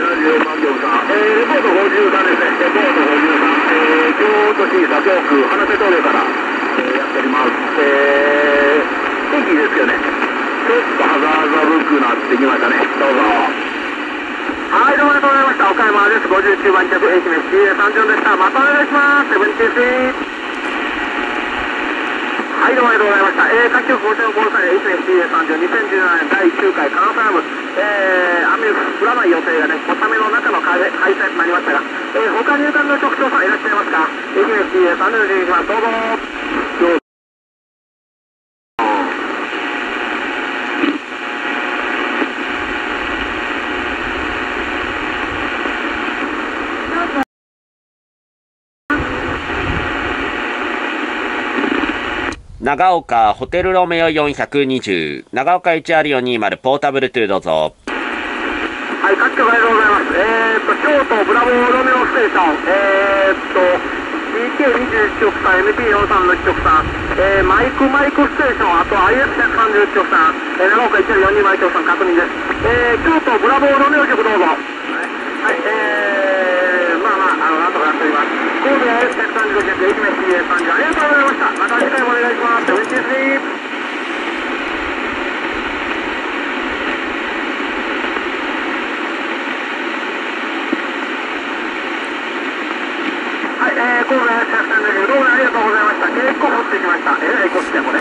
74番局さん、レポート53ですね、レポート53、京都市左京区花瀬峠から、やっております。天気ですけどね、ちょっとハザードブックなってきましたね、どうぞ。はい、どうもありがとうございました。岡山です。59番客、愛媛 CA34 でした。またお願いします。セブンティースイート。はい、どうもありがとうございました。各局ご視聴ください。愛媛 CA30、2017年第9回関西ハム、雨降らない予定がね、小雨の中の開催となりましたが、他入管の局長さんいらっしゃいますか。愛媛 CA30 でいきます。どうぞ。 長岡ホテルロメオ420、長岡 HR420 ポータブル2どうぞ。 はい、各局ありがとうございます。京都ブラボーロメオステーション、DK21 局さん、MP43 の局さん、マイクステーション、あと IS130 局さん、長岡 HR420 局さん確認です。京都ブラボーロメオ局どうぞ。はい、なんとかなっております。神戸 IS135 局、愛媛 CA30 ありがとうございました。また次回もお願いします。セブンティースリー。神戸130どうもありがとうございました。結構降ってきました。こっちでもね。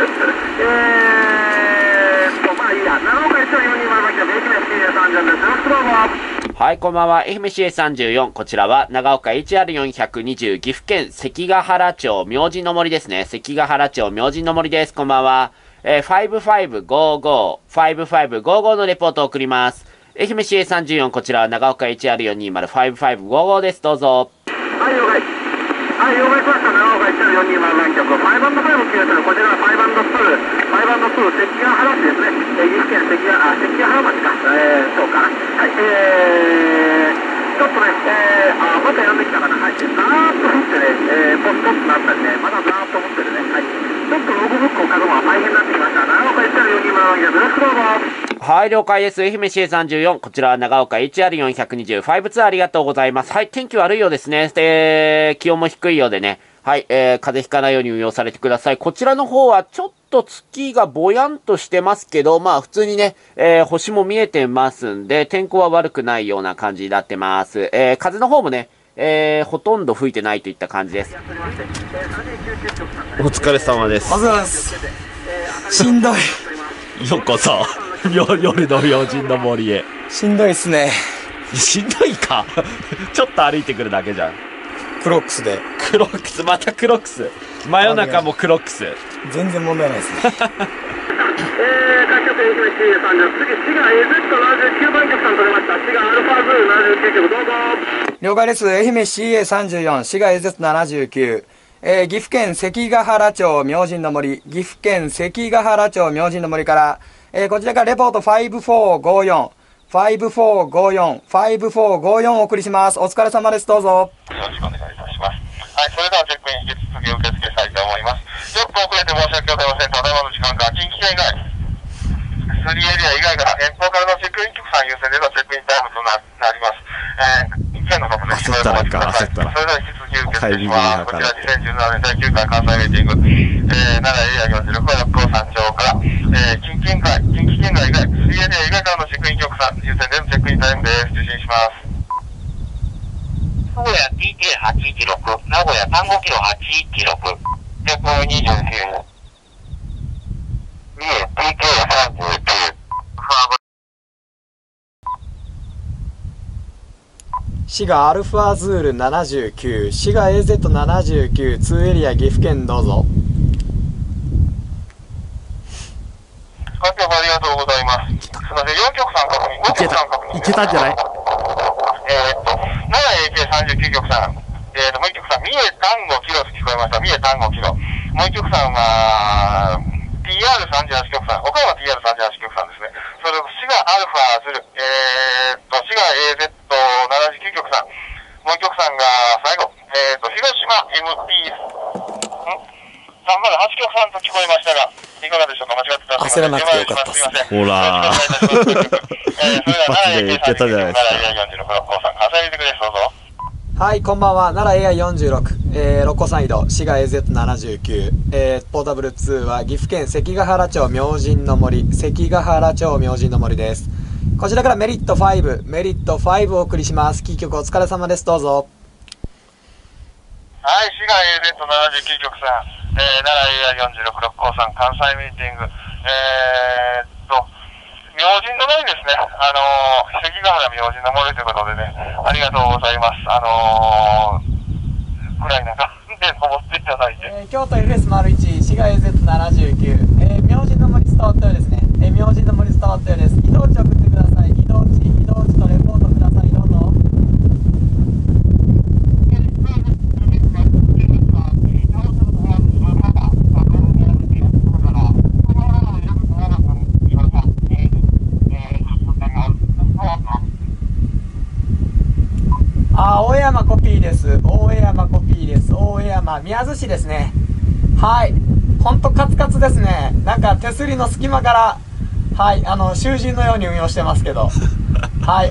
まあいいや。長岡1420番局、愛媛 CA30 です。よろしくどうぞ。 はい、こんばんは。愛媛 CA34。こちらは長岡 HR420、岐阜県関ヶ原町明神の森ですね。関ヶ原町明神の森です。こんばんは。5555、5555のレポートを送ります。愛媛 CA34、こちらは長岡 HR420、5555です。どうぞ。 はい、了解。はい、了解しました。長岡1420番局、5&5決めてる、こちらは5&2、5&2、関ヶ原市ですね。岐阜県関ヶ原町か。そうかな。はい、ちょっとね、またやんできたかな。はい、ざーっと降ってね、ポツポツなったりね、まだざーっと降ってるね。はい。ちょっとログブックを書くのが大変になってきました。長岡1420番局、よろしくどうぞ。 はい、了解です。愛媛 CA34。こちらは長岡 HR420、52ありがとうございます。はい、天気悪いようですね。気温も低いようでね。はい、風邪ひかないように運用されてください。こちらの方はちょっと月がぼやんとしてますけど、まあ普通にね、星も見えてますんで、天候は悪くないような感じになってます。風の方もね、ほとんど吹いてないといった感じです。お疲れ様です。 おはようございます。しんどい。 ようこそ。夜の明神の森へ。 しんどいっすね。 しんどいかちょっと歩いてくるだけじゃん。 クロックスで。 クロックス、またクロックス。真夜中もクロックス。 全然問題ないですね。 各局愛媛 CA30、次、滋賀 AZ79 番局さん取れました。滋賀アルファズー79局、どうぞ。 了解です。愛媛 CA34、滋賀 AZ79。岐阜県関ヶ原町明神の森、岐阜県関ヶ原町明神の森から、こちらからレポート5454、5454お送りします。お疲れ様です。どうぞ。 よろしくお願いいたします。はい、それではチェックイン引き続き受付したいと思います。10分遅れて申し訳ございません。ただいまの時間から近畿圏以外、3エリア以外から遠方からのチェックイン局さん優先でのチェックインタイムとなります。一件の方でしばらくお待ちください。それでは引き続き受付します。こちら2017年第9回関西ミーティング、奈良エリア46は六甲山町から、近畿圏外以外、3エリア以外からのチェックイン局さん優先でのチェックインタイムです。受信します。名古屋 TK816、名古屋単語キロ816、テープ29、三重 TK39、 滋賀アルファズール79、滋賀 AZ79、2エリア岐阜県どうぞ。 各局ありがとうございます。すみません、4局さん確認、5局さん確認。 いけたんじゃない？ 奈良 AK39 局さん、もう1局さん、三重単語キロ聞こえました。三重単語キロ。もう1局さんは、TR38 局さん、岡山 TR38 局さんですね。それと、滋賀アルファズル、滋賀 AZ79 局さん、もう1局さんが最後、広島 MP、308 局さんと聞こえましたが、 いかがでしょうか。間違ってたら焦らなくてよかったっす。 ほらー。一発で言ってたじゃないですか。 はい、こんばんは。奈良 AI46、六甲山井戸、滋賀 AZ79、ポータブル2は岐阜県関ヶ原町明神の森、関ヶ原町明神の森です。こちらからメリット5をお送りします。キー局お疲れ様です。どうぞ。 はい、滋賀 AZ79 局さん、奈良 AI46 六甲山関西ミーティング、明神の森ですね、関ヶ原明神の森ということでね、ありがとうございます。暗い中で登っていただいて。 京都 FS01、滋賀 AZ79、明神の森伝わったようですね。明神の森伝わったようです。移動値送ってください。移動値とレポートください。どうぞ。大山コピーです。大山コピーです。大山、宮津市ですね。はい。ほんとカツカツですね。なんか手すりの隙間から、はい、囚人のように運用してますけど。はい、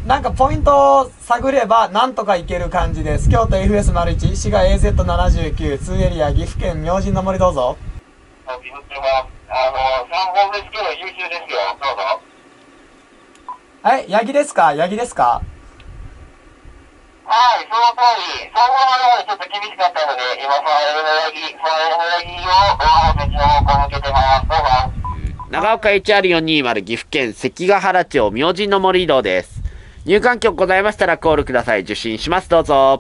なんかポイントを探ればなんとかいける感じです。京都 FS01、滋賀 AZ79、2エリア、岐阜県明神の森どうぞ。 岐阜県は、3本ですけど優秀ですよ。どうぞ。 はい、ヤギですか？ヤギですか？ はい、その通り。総合までちょっと厳しかったので、今、ファイルのヤギを、別の方向向けてます。どうぞ。 長岡 HR420 岐阜県関ヶ原町明神の森移動です。入館局ございましたらコールください。受信します。どうぞ。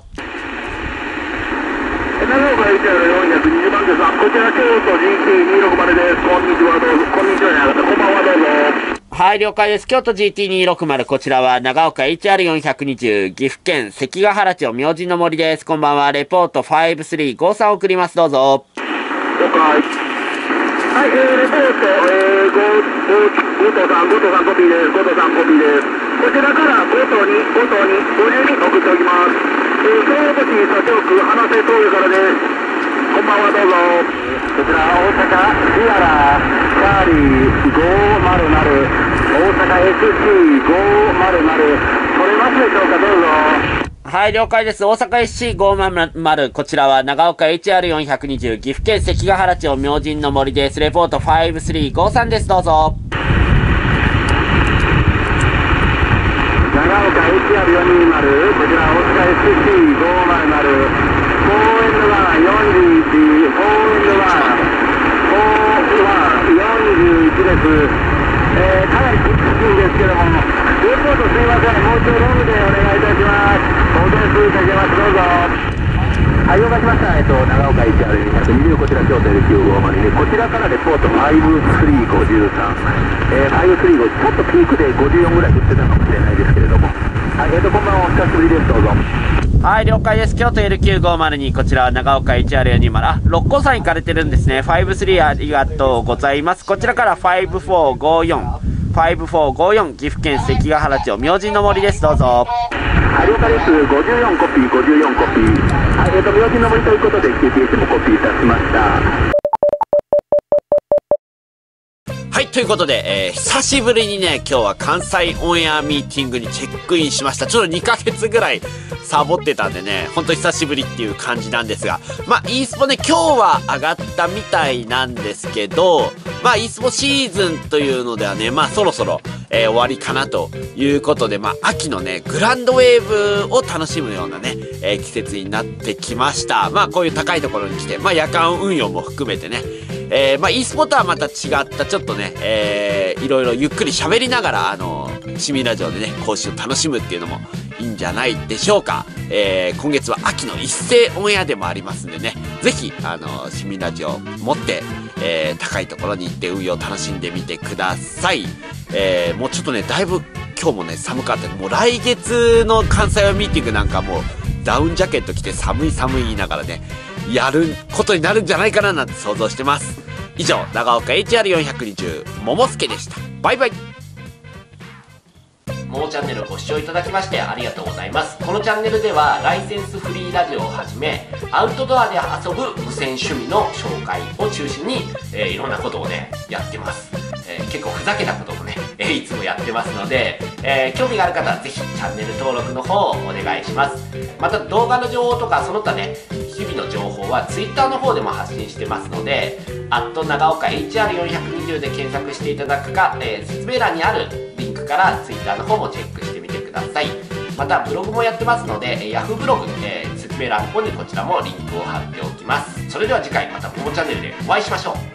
長岡 HR420 番です。こちら京都 GT260 です。こんにちは、どうぞ。こんにちはじゃなくて、こんばんは、どうぞ。 はい、了解です。京都 GT260、こちらは長岡 HR420、岐阜県関ヶ原町明神の森です。こんばんは、レポート5353送ります。どうぞ。 了解。はい、レポート、5頭さんコピーです。5頭さんコピーです。こちらから5頭に52送っておきます。京都市左京区花瀬峠からです。こんばんは、どうぞ。こちら、大阪シアラチャーリー500、大阪 SC500、取れますでしょうか、どうぞ。 はい、了解です。大阪 SC500、こちらは長岡 HR420、岐阜県関ヶ原町明神の森です。レポート5353です。どうぞ。 長岡 HR420、こちら大阪 SC500、4N1、41、4N1、4N1、41です。かなりきついんですけども、レポートすいません、もう一度ロングでお願いいたします。お点数かけます、どうぞ。はい、了解しました。長岡 HR220、こちら京都 L950 こちらからレポート5353、535、ちょっとピークで54ぐらい振ってたかもしれないですけれども、はい、こんばんは、お久しぶりです、どうぞ。 はい、了解です。京都 L950 こちらは長岡 HR420、六甲山行かれてるんですね。53ありがとうございます。こちらから54、岐阜県関ヶ原町明神の森です。どうぞ。 はい、了解です。54コピー、はい、明神の森ということで QTS もコピーいたしました。 はい、ということで、久しぶりにね、今日は関西オンエアミーティングにチェックインしました。ちょっと2ヶ月ぐらいサボってたんでね、ほんと久しぶりっていう感じなんですが、まあ、e スポね、今日は上がったみたいなんですけど、まあ、e スポシーズンというのではね、まあ、そろそろ、終わりかなということで、まあ、秋のね、グランドウェーブを楽しむようなね、季節になってきました。まあ、こういう高いところに来て、まあ、夜間運用も含めてね、まあ、e スポとはまた違った、ちょっとね、いろいろゆっくり喋りながら、市民ラジオでね、講習を楽しむっていうのもいいんじゃないでしょうか。今月は秋の一斉オンエアでもありますんでね、ぜひ、市民ラジオを持って、高いところに行って運用を楽しんでみてください。もうちょっとね、だいぶ今日もね、寒かった。もう来月の関西ミーティングなんかもう、ダウンジャケット着て寒い言いながらね、やることになるんじゃないかななんて想像してます。以上、長岡 HR420、桃助でした。バイバイ。 ももチャンネルをご視聴いただきましてありがとうございます。このチャンネルではライセンスフリーラジオをはじめ、アウトドアで遊ぶ無線趣味の紹介を中心に、いろんなことをね、やってます。結構ふざけたこともね、いつもやってますので、興味がある方はぜひチャンネル登録の方をお願いします。また動画の情報とかその他ね、日々の情報は Twitter の方でも発信してますので、長岡 HR420 で検索していただくか、説明欄にあるリンクから Twitter の方もチェックしてみてください。またブログもやってますので、Yahoo ブログ、説明欄の方にこちらもリンクを貼っておきます。それでは次回またももチャンネルでお会いしましょう。